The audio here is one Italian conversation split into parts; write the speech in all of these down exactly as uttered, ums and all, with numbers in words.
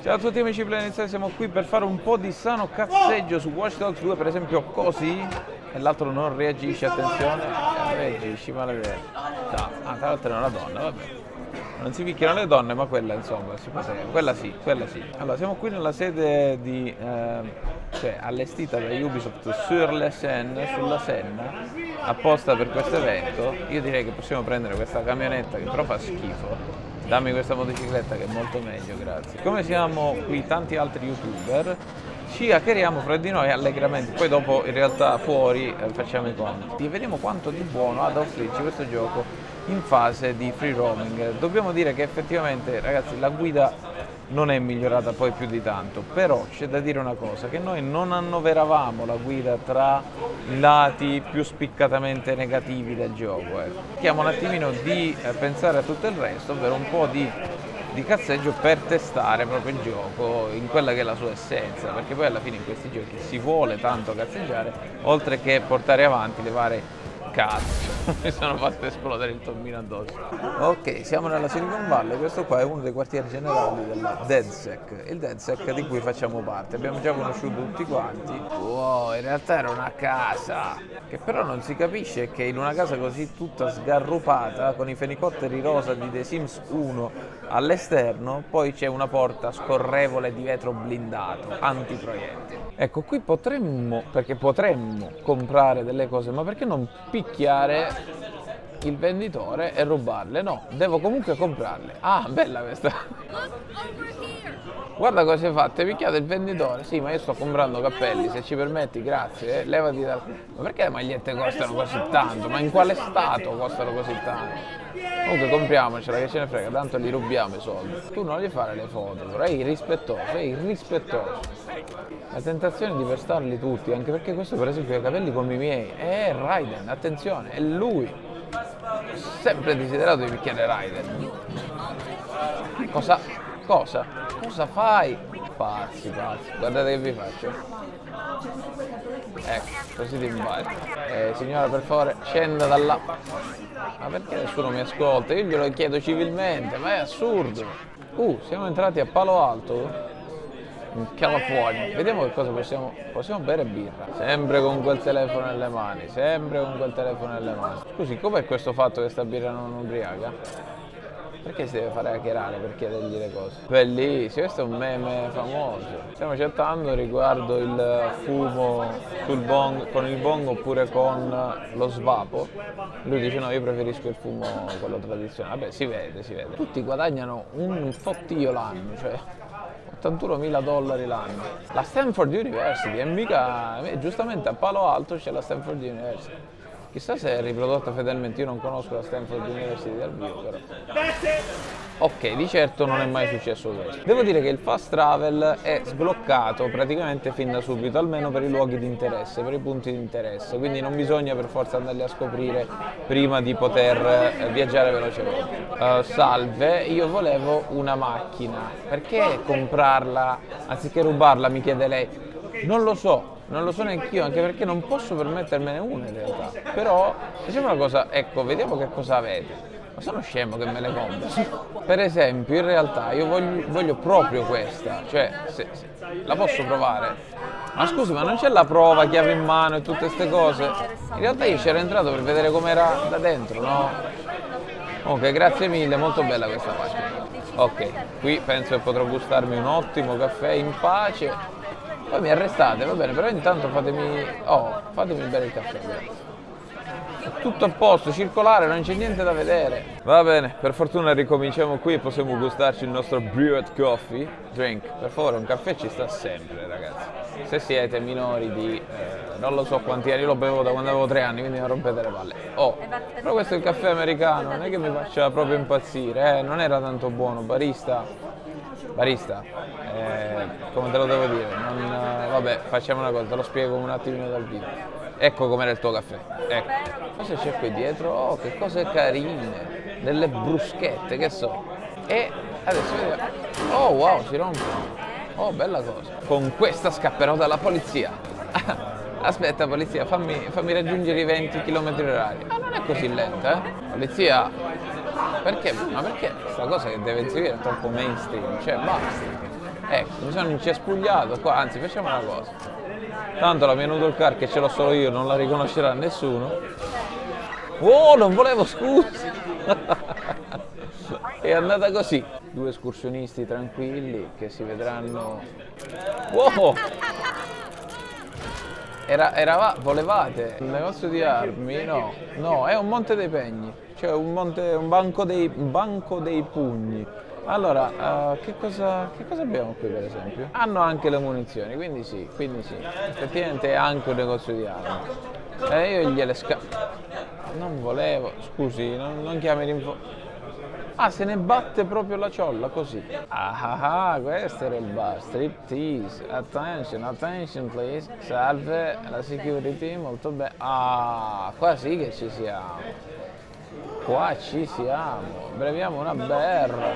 Ciao a tutti amici Planiziali, siamo qui per fare un po' di sano cazzeggio su Watch Dogs due, per esempio così, e l'altro non reagisce, attenzione, reagisci, maledetto. No, ah, tra l'altro è una donna, vabbè. Non si picchiano le donne, ma quella insomma, si può sapere. Quella sì, quella sì. Allora, siamo qui nella sede di, eh, cioè allestita da Ubisoft sur la Seine, sulla Senna, apposta per questo evento. Io direi che possiamo prendere questa camionetta che però fa schifo. Dammi questa motocicletta che è molto meglio, grazie. Come siamo qui tanti altri youtuber, ci hackeriamo fra di noi allegramente, poi dopo in realtà fuori eh, facciamo i conti. Vediamo quanto di buono ha da offrirci questo gioco in fase di free roaming. Dobbiamo dire che effettivamente, ragazzi, la guida non è migliorata poi più di tanto, però c'è da dire una cosa, che noi non annoveravamo la guida tra i lati più spiccatamente negativi del gioco. Eh. Cerchiamo un attimino di eh, pensare a tutto il resto, ovvero un po' di, di cazzeggio per testare proprio il gioco in quella che è la sua essenza, perché poi alla fine in questi giochi si vuole tanto cazzeggiare, oltre che portare avanti le varie cazzo, mi sono fatto esplodere il tommino addosso. Ok, siamo nella Silicon Valley, questo qua è uno dei quartieri generali della DedSec, il DedSec di cui facciamo parte, abbiamo già conosciuto tutti quanti. Wow, in realtà era una casa, che però non si capisce che in una casa così tutta sgarrupata, con i fenicotteri rosa di The Sims uno all'esterno, poi c'è una porta scorrevole di vetro blindato, antiproiettili. Ecco, qui potremmo, perché potremmo comprare delle cose, ma perché non picchiare il venditore e rubarle? No, devo comunque comprarle. Ah, bella questa. Guarda cosa hai fatto, hai picchiato il venditore? Sì, ma io sto comprando cappelli, se ci permetti, grazie. Eh, levati dal... Ma perché le magliette costano così tanto? Ma in quale stato costano così tanto? Comunque compriamocela, che ce ne frega, tanto li rubiamo i soldi. Tu non gli fare le foto, però è irrispettoso, è irrispettoso. La tentazione di pestarli tutti, anche perché questo per esempio ha i capelli come i miei, è Raiden, attenzione, è lui. Ho sempre desiderato di picchiare Raiden. Cosa? Cosa? Cosa fai? Pazzi, pazzi, guardate che vi faccio. Ecco, così ti imbatti. Eh, signora, per favore, scenda da là. Ma perché nessuno mi ascolta? Io glielo chiedo civilmente, ma è assurdo. Uh, siamo entrati a Palo Alto, in California. Vediamo che cosa possiamo... Possiamo bere birra. Sempre con quel telefono nelle mani, sempre con quel telefono nelle mani. Scusi, com'è questo fatto che sta birra non ubriaca? Perché si deve fare hackerare per chiedergli le cose? Bellissimo, questo è un meme famoso. Stiamo chattando riguardo il fumo sul bong, con il bong oppure con lo svapo. Lui dice no, io preferisco il fumo, quello tradizionale. Vabbè, si vede, si vede. Tutti guadagnano un fottio l'anno, cioè ottantunomila dollari l'anno. La Stanford University, e mica, giustamente a Palo Alto c'è la Stanford University. Chissà se è riprodotta fedelmente, io non conosco la Stanford University dal vivo però. Ok, di certo non è mai successo questo. Devo dire che il fast travel è sbloccato praticamente fin da subito, almeno per i luoghi di interesse, per i punti di interesse, quindi non bisogna per forza andarli a scoprire prima di poter viaggiare velocemente. Uh, salve, io volevo una macchina, perché comprarla anziché rubarla, mi chiede lei? Non lo so. Non lo so neanch'io, anche perché non posso permettermene una in realtà. Però, diciamo una cosa, ecco, vediamo che cosa avete. Ma sono scemo che me le compro. Per esempio, in realtà io voglio, voglio proprio questa. Cioè, se, se, la posso provare? Ma scusi, ma non c'è la prova, chiave in mano e tutte queste cose? In realtà io c'ero entrato per vedere com'era da dentro, no? Ok, grazie mille, molto bella questa macchina. Ok, qui penso che potrò gustarmi un ottimo caffè in pace. Poi mi arrestate, va bene, però intanto fatemi... Oh, fatemi bere il caffè, grazie. È tutto a posto, circolare, non c'è niente da vedere. Va bene, per fortuna ricominciamo qui e possiamo gustarci il nostro brewed coffee drink. Per favore, un caffè ci sta sempre, ragazzi. Se siete minori di... Eh, non lo so quanti anni, io lo bevo da quando avevo tre anni, quindi non rompete le palle. Oh, però questo è il caffè americano, non è che mi faccia proprio impazzire, eh, non era tanto buono, barista. Barista, eh, come te lo devo dire? Non, eh, vabbè, facciamo una cosa, te lo spiego un attimino dal vivo. Ecco com'era il tuo caffè, ecco. Cosa c'è qui dietro? Oh, che cose carine, delle bruschette, che so. E adesso vediamo. Oh, wow, si rompe. Oh, bella cosa. Con questa scapperò dalla polizia. Aspetta, polizia, fammi, fammi raggiungere i venti chilometri orari. Ah, non è così lenta, eh? Polizia... Perché? Ma perché questa cosa che deve inseguire è troppo mainstream? Cioè, basta. Eh, mi sono incespugliato qua, anzi facciamo una cosa. Tanto la mia noodle car che ce l'ho solo io, non la riconoscerà nessuno. Oh, non volevo, scusi! È andata così. Due escursionisti tranquilli che si vedranno. Wow! Era, era, volevate il negozio di armi? No, no, è un monte dei pegni, cioè un, monte, un, banco, dei, un banco dei pugni. Allora, uh, che, cosa, che cosa abbiamo qui per esempio? Hanno anche le munizioni, quindi sì, quindi sì, effettivamente è anche un negozio di armi. E io gliele sca... Non volevo, scusi, non, non chiami l'info... Ah, se ne batte proprio la ciolla, così. Ah ah ah, questo era il bar, striptease, attention, attention please, salve, la security, molto bene. Ah, qua sì che ci siamo, qua ci siamo, beviamo una berra.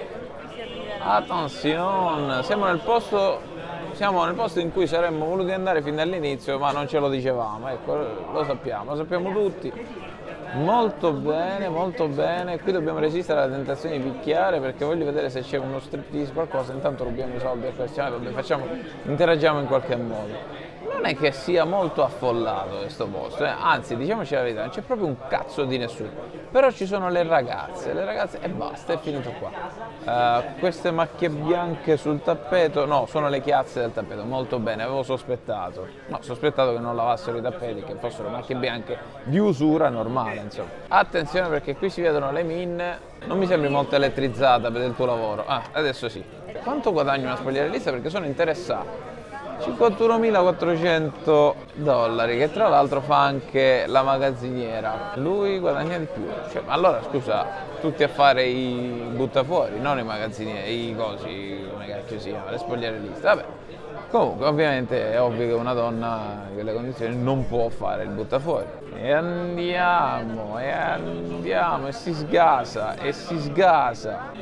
Attenzione, siamo nel posto, siamo nel posto in cui saremmo voluti andare fin dall'inizio, ma non ce lo dicevamo, ecco, lo sappiamo, lo sappiamo tutti. Molto bene, molto bene, qui dobbiamo resistere alla tentazione di picchiare perché voglio vedere se c'è uno striptease, qualcosa, intanto rubiamo i soldi e facciamo, facciamo, interagiamo in qualche modo. Non è che sia molto affollato questo posto, eh? Anzi, diciamoci la verità, non c'è proprio un cazzo di nessuno, però ci sono le ragazze, le ragazze e basta, è finito qua. Uh, queste macchie bianche sul tappeto, no, sono le chiazze del tappeto, molto bene, avevo sospettato, no, sospettato che non lavassero i tappeti, che fossero macchie bianche di usura normale, insomma. Attenzione perché qui si vedono le minne, non mi sembri molto elettrizzata per il tuo lavoro, ah, adesso sì. Quanto guadagno una spogliarellista perché sono interessato? cinquantunomilaquattrocento dollari, che tra l'altro fa anche la magazziniera. Lui guadagna di più. Cioè, allora scusa, tutti a fare i buttafuori, non i magazzinieri, i cosi, come cacchio si chiama, le spogliarelliste. Vabbè. Comunque, ovviamente è ovvio che una donna in quelle condizioni non può fare il buttafuori. E andiamo, e andiamo, e si sgasa, e si sgasa.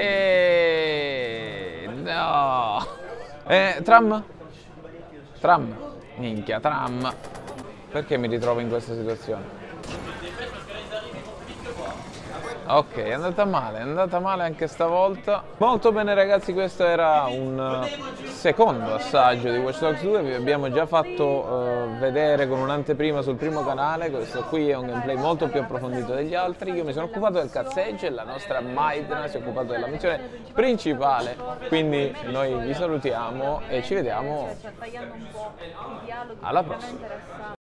Sì, no. Eh, tram? Tram, minchia, tram. Perché mi ritrovo in questa situazione? Ok, è andata male, è andata male anche stavolta. Molto bene ragazzi, questo era un secondo assaggio di Watch Dogs due. Vi abbiamo già fatto uh, vedere con un'anteprima sul primo canale. Questo qui è un gameplay molto più approfondito degli altri. Io mi sono occupato del cazzeggio e la nostra Maidna si è occupata della missione principale. Quindi noi vi salutiamo e ci vediamo alla prossima.